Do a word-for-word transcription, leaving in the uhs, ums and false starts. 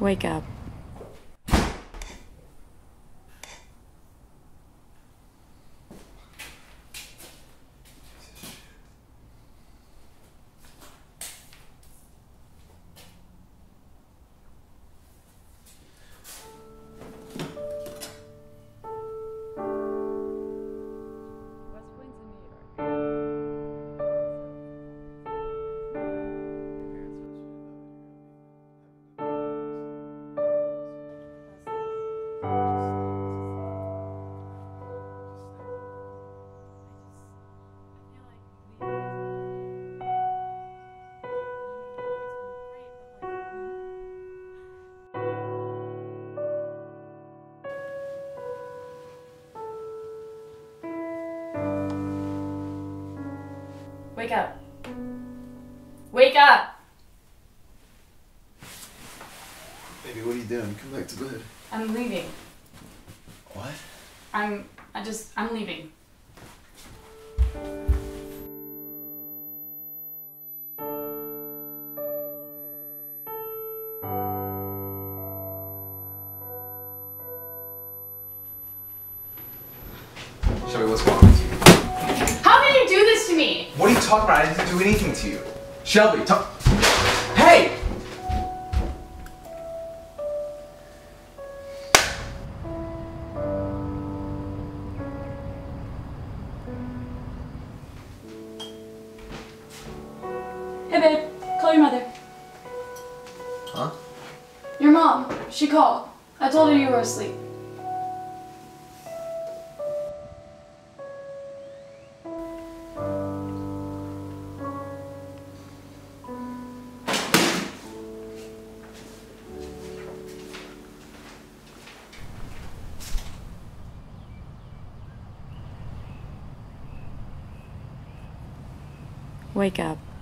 Wake up. Wake up. Wake up! Baby, what are you doing? Come back to bed. I'm leaving. What? I'm, I just, I'm leaving. Shelby, what's wrong with you? How can you do this to me? What are you talking about? I didn't do anything to you. Shelby, talk. Hey! Hey babe, call your mother. Huh? Your mom. She called. I told her you were asleep. Wake up.